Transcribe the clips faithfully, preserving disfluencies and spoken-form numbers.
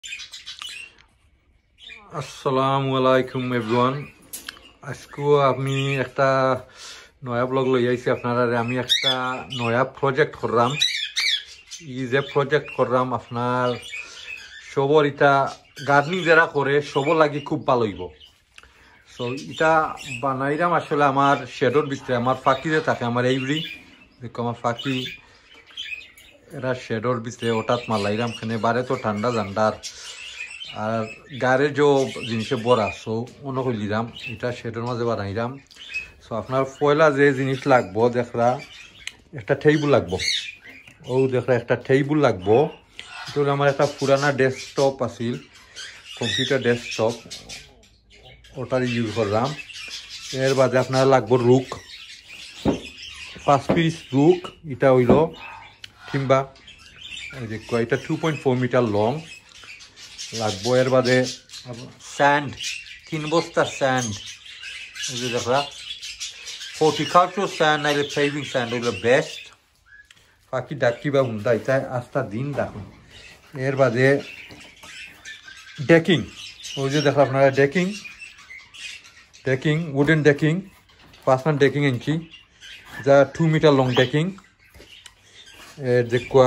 আসসালামু আলাইকুম এভরিওয়ান। আজকে আমি একটা নয়া ব্লগ লই আইছি আপনারা। আমি একটা নয়া প্রজেক্ট করলাম। ই যে প্রজেক্ট করলাম আপনার সবর এটা গার্ডেনিং যারা করে সবর লাগি খুব ভালো হইব। সো এটা বানাইলাম আসলে আমার শেডর ভিতরে আমার ফাঁকি যে থাকে আমার এইবরি দেখো আমার ফাঁকি এরা শেডর ভিতরে হঠাৎ মালাইলাম খানে বারে তো ঠান্ডা জান্ডার আর গাড়ে যে জিনিসে বড়া সো মনে করলাম এটা শেডের মাঝে বানাইলাম। সো আপনার পয়লা যে জিনিস লাগবো দেখরা একটা টেবিল লাগবো, ও দেখরা একটা টেবিল লাগবো। এটা হলো আমার একটা পুরানা ডেস্কটপ আছিল, কম্পিউটার ডেস্কটপ, ওটার ইউজ করলাম। এর বাদে আপনার লাগবো রুক, পাঁচ পিস রুক। এটা হইল কিংবা এটা two point four metre long লাগবো। এর বাদে স্যান্ড, তিন বস্তা স্যান্ড, দেখরা হর্টিকালচার স্যান্ড নাইলে পেভিং স্যান্ড হইলো বেস্ট। বাকি ডাকি বা হুন্দা এটা আস্তা দিন দেখুন। এর বাদে ডেকিং, ওই যে দেখো আপনারা ডেকিং ডেকিং উডেন ডেকিং, পাঁচমান ডেকিং ইঞ্চি যা টু মিটার লং ডেকিং। এর দেখুয়া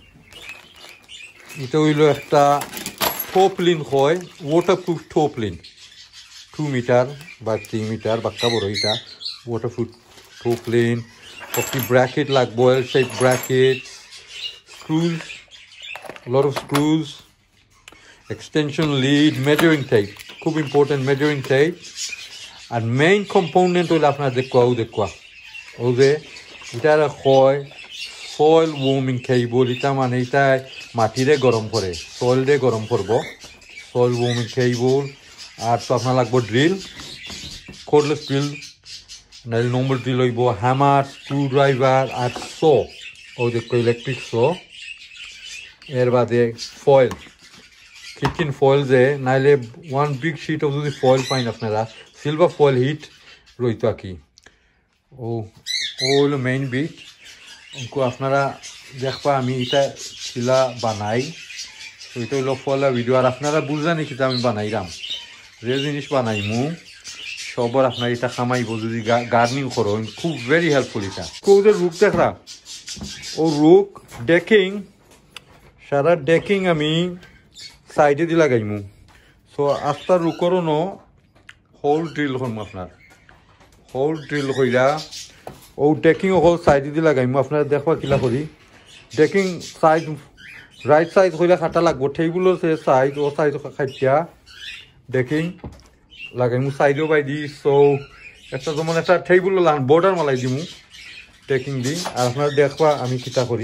এটা হইল একটা টপলিন হয়, ওয়াটারপ্রুফ টপলিন, টু মিটার বা থ্রি মিটার বাক্কা বড় এটা ওয়াটারপ্রুফ টপলিন। একটি ব্র্যাকেট লাগবো, L shape bracket, screws, lot of screws, extension lead, measuring tape, খুব ইম্পর্টেন্ট মেজারিং টেপ। আর মেইন কম্পোনেন্ট হইলে আপনার দেখুয়া ও দেখুয়া ও যে এটা হয় সয়েল ওয়ার্মিং কেবল। এটা মানে এটা মাটিরে গরম করে, সয়েলরে গরম করবো, সয়েল ওয়ার্মিং কেবল। আর তো আপনার লাগবো ড্রিল, কোর্ডলেস ড্রিল নাইলে নর্মাল ড্রিল হইব, হ্যামার, স্ক্রু ড্রাইভার আর সো, ও দেখো ইলেকট্রিক সো। এর বাদে ফয়েল, কিচেন ফয়েল যে নাইলে ওয়ান বিগ শিট অফ যদি ফয়েল পাইন আপনারা, সিলভার ফয়েল হিট রইতো আর কি। ও ও হইলো মেইন বিট। উনকু আপনারা দেখবা আমি এটা শিলা বানাই, তো এটা হইলো ফলা ভিডিও। আর আপনারা বুঝলেন কিতা আমি বানাইলাম, যে জিনিস বানাইমু সবর আপনার এটা খামাইব যদি গার্ডেনিং করো, খুব ভেরি হেল্পফুল। এটা কেউ যে রুক দেখরা, ও রুক ডেকিং, সারা ডেকিং আমি সাইডে দিয়ে লাগাইমু। সো আস্তা রুকরও ন হোল ড্রিল করবো আপনার, হোল ড্রিল কইরা ও ডেকিং হোল সাইডে দিয়ে লাগাইমু। আপনারা দেখবা কিলা করি ডেকিং সাইড রাইট সাইড কইলা খাটা লাগবো, টেবিলের সে সাইড ও সাইড খাইয়া ডেকিং লাগাইমু সাইডও বাই দি। সো একটা যেমন একটা টেবিল বর্ডার মালাই দিমু ডেকিং দি। আর আপনারা দেখবা আমি কিতা করি।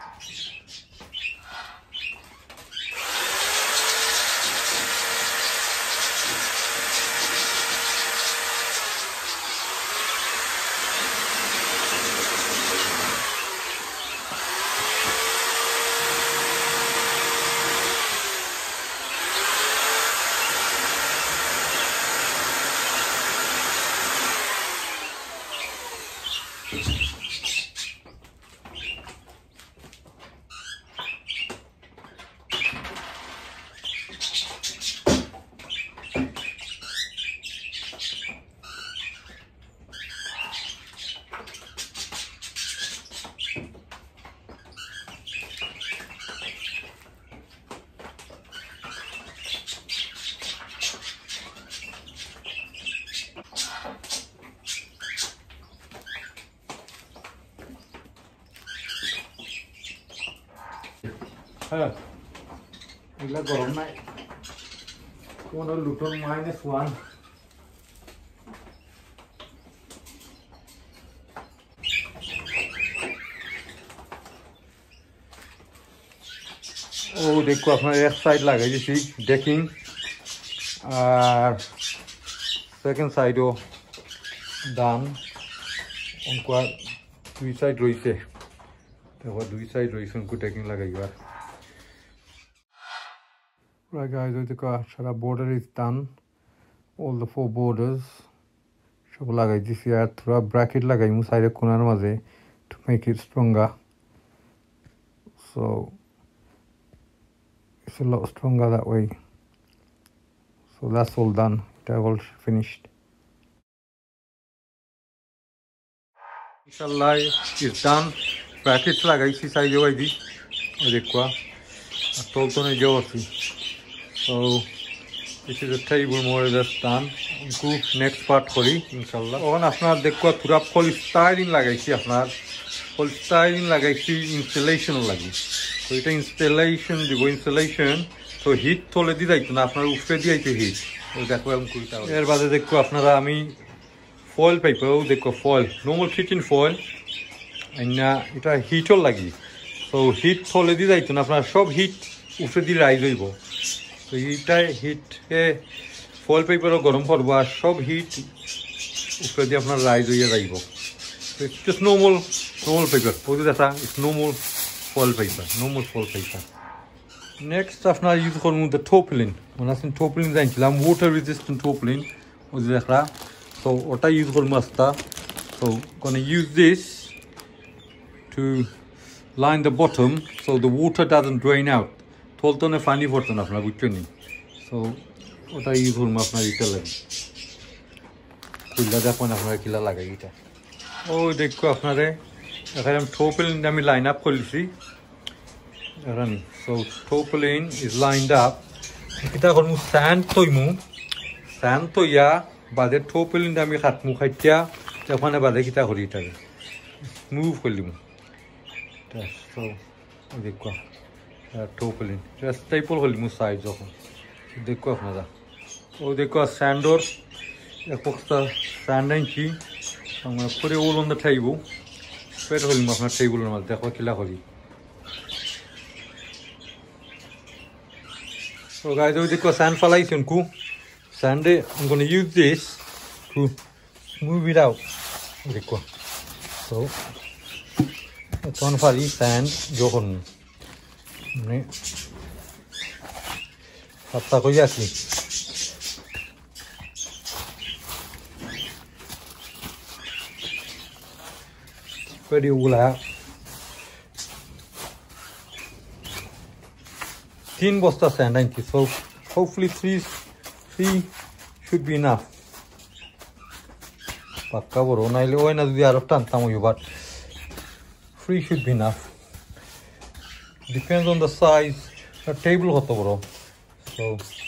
হ্যাঁ এগুলা গরম নাই, কোন লুটন মাইনাস ওয়ান। ও দেখো আপনার এক সাইড লাগাই দিছি ডেকিং, আর সেকেন্ড সাইডও ডান। উনকু আর দুই সাইড রয়েছে, দেখো দুই সাইড রয়েছে উনকু ডেকিং লাগাইবার। Right guys, ওই দেখো সারা border is done, all the four borders সব লাগাই দিছি। আর থোড়া ব্র্যাকেট লাগাইমু সাইডে কোনার মাঝে to make it stronger. So It's a lot stronger that way. So that's all done. It's all finished. Inshallah, it's done. Brackets lagaisi size hoy di. O dekho. Tol to nahi jo asi. So this is a table more or less done. Unko next part kori inshallah. Ohan apnar dekho pura polystyrene lagaisi apnar. Polystyrene lagaisi installation lagi. So এটা installation দিব installation তো heat তোলে দি যাইতো না আপনার উপরে দি যাইতো হিট ওই দেখো এরকম কইতা এর বাদে দেখো আপনারা আমি ফয়েল পেপার দেখো ফয়েল নরমাল কিচেন ফয়েল আইনা এটা হিটও লাগি তো হিট তোলে দি যাইতো না আপনার সব হিট উপরে দি রাইজ হইব তো এইটা হিট এ ফয়েল পেপারও গরম করব আর সব হিট উপরে দি আপনার রাইজ হইয়া যাইব তো it's just normal normal paper ওই দেখা it's normal foil paper, normal foil paper. Next, after I use the topolene. When I say topolene, I'm water resistant topolene. So what I use for master. So gonna use this to line the bottom so the water doesn't drain out. Tolton a funny bottom of my So what I use for master Italy. Oh, they go after I am topolene আমি line up করেছি রানি so topolene is lined up এটা করমু sand তৈমু sand তৈয়া বাদে topolene আমি খাটমু খাইতিয়া তখন বাদে কিটা করি এটা মুভ করলিম so দেখো topolene just staple করলিম সাইজ যখন দেখো আপনারা ও দেখো sandor একটা sand আনছি আমরা পরে all on the table Pero el más más table normal, dejo aquí la jodí. So guys, we take sand falais unku. Sand, I'm going to use this to smooth it out. Dekho. So, it's one for each sand. Jo kon. Ne. Hatta ko yasi. Very well. Thin bosta sand and so hopefully three three should be enough. Pakka boro naile oy na dudi aro tantam hoy but three should be enough. Depends on the size. The table hoto boro. So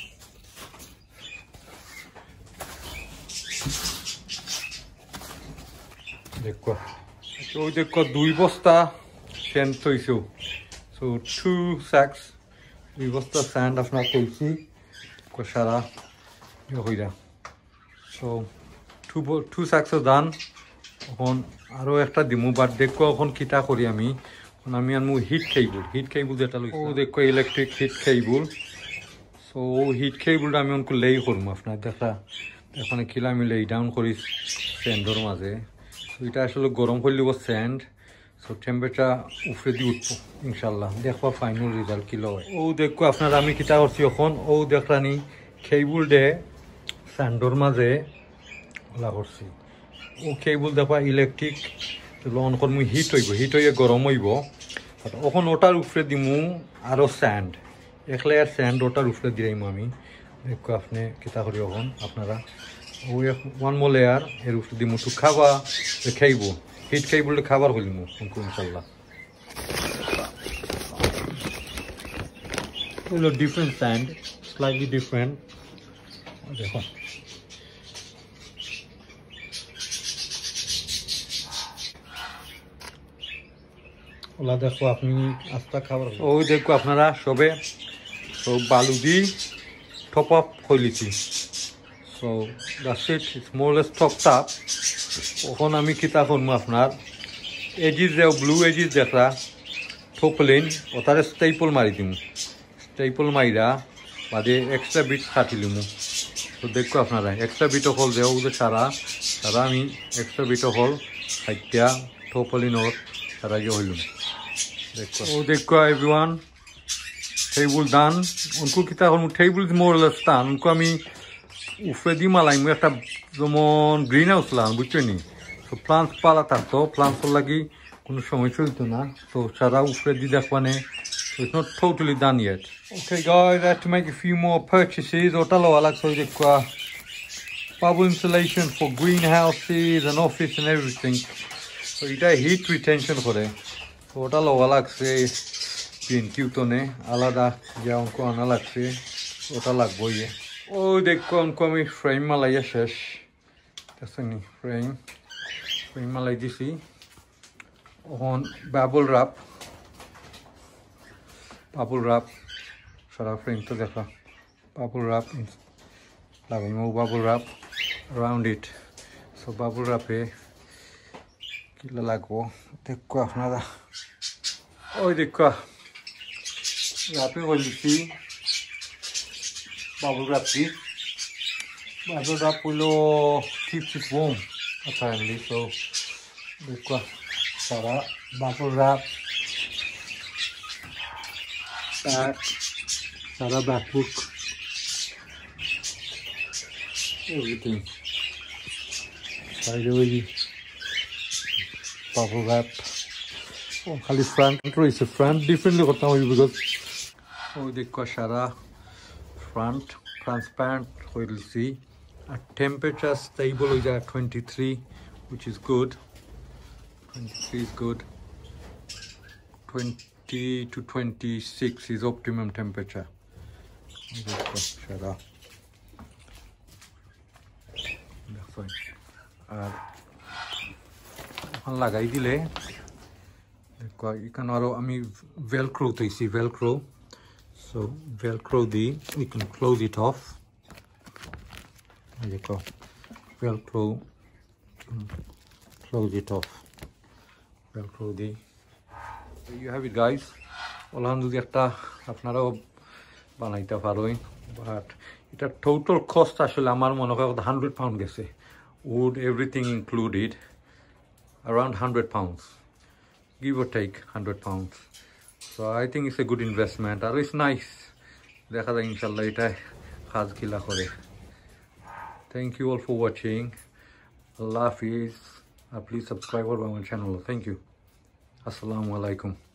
dekho So they got two bosta sand toisu. So two sacks. We bosta sand of not toisi. Koshara. Yohida. So two two sacks are done. On aro ekta dimu but dekho এখন কিটা করি আমি আমি আনমু hit কেবল hit কেবল যেটা লইছি ও দেখো electric heat cable so heat কেবলটা আমি অনকো লেই করব আপনারা দেখা এখন কিলা আমি লেই ডাউন করি স্যান্ডর মাঝে এটা আসলে গরম করলে ও স্যান্ড সো টেম্পারেচার উপরে দি উঠবো ইনশাআল্লাহ দেখো ফাইনাল রেজাল্ট কি লয় ও দেখো আপনারা আমি কিটা করছি এখন ও দেখরানি কেবল দে স্যান্ডর মাঝে ওলা করছি ও কেবল দেখো ইলেকট্রিক লন করমু হিট হইব হিট হইয়া গরম হইব এখন ওটার উপরে দিমু আরো স্যান্ড এক লেয়ার স্যান্ড ওটার উপরে দিইমু আমি দেখো আপনি কিটা করি এখন আপনারা We have one more layer. Here we will to cover the cable. Heat cable to cover will move. Inshallah. A little different sand, slightly different. ওলা দেখো আপনি আস্তা খাবার ওই দেখো আপনারা সবে তো বালু দি টপ আপ কইলিছি So that's it, it's more or less topped up. এখন আমি কিতা করবো আপনার এজিস যে ব্লু এজিস দেখা topolene ওটারে স্টেপল মারি দিম স্টেপল মাইরা বাদে এক্সট্রা বিট কাটি লিমু তো দেখো আপনারা এক্সট্রা বিট হল দেও যে সারা সারা আমি এক্সট্রা বিট হল সাইটটা topolene ওর সারা যে হইলুম দেখো ও দেখো এভরিওয়ান টেবল ডান উনকো কিতা করবো table is more or less done উনকো আমি উপরে দি মালাই মু একটা যেমন গ্রিন হাউস লাম বুঝছেনি তো প্লান্টস পালা থাকতো প্লান্টস লাগি কোনো সময় চলতো না তো সারা উপরে দি দেখবানে So it's not totally done yet. Okay guys, I had to make a few more purchases. Otalo alag so dekwa bubble insulation for greenhouses and office and everything. So it has heat retention for it. So otalo alag se bien cutone alada ya unko analag se otalag boye. Oh dekwa unko ami frame malaya shesh. Tasani frame. Frame malay disi. On bubble wrap. Bubble wrap. Shara frame to dekha. Bubble wrap. Lagay mo bubble wrap around it. So bubble wrap eh. Kilalagwo. Dekwa nada. Oh dekwa. Wrapping will see. Bubble wrap this. Bubble wrap will keep it warm apparently. So dekwa. Shara bubble wrap. Back. Shara back book. Everything. By the way, bubble wrap. Oh, खाली front is a front differently करता हूँ because oh देखो shara front transparent we'll see a temperature stable is at twenty-three, which is good. twenty-three is good. twenty to twenty-six is optimum temperature. देखो shara. আর এখন লাগাই দিলে এখানে আরো আমি velcro দিয়েছি velcro so velcro the we can close it off দেখো velcro close it off velcro the you have it guys ওলান যদি একটা আপনারাও বানাইতে পারেন but এটা total cost আসলে আমার মনে হয় one hundred pound গেছে wood everything included around one hundred pounds give or take one hundred pounds so I think it's a good investment and it's nice দেখা যায় ইনশাআল্লাহ এটা কাজ কিলা করে thank you all for watching Allah Hafiz uh, please subscribe to my channel thank you assalamu alaikum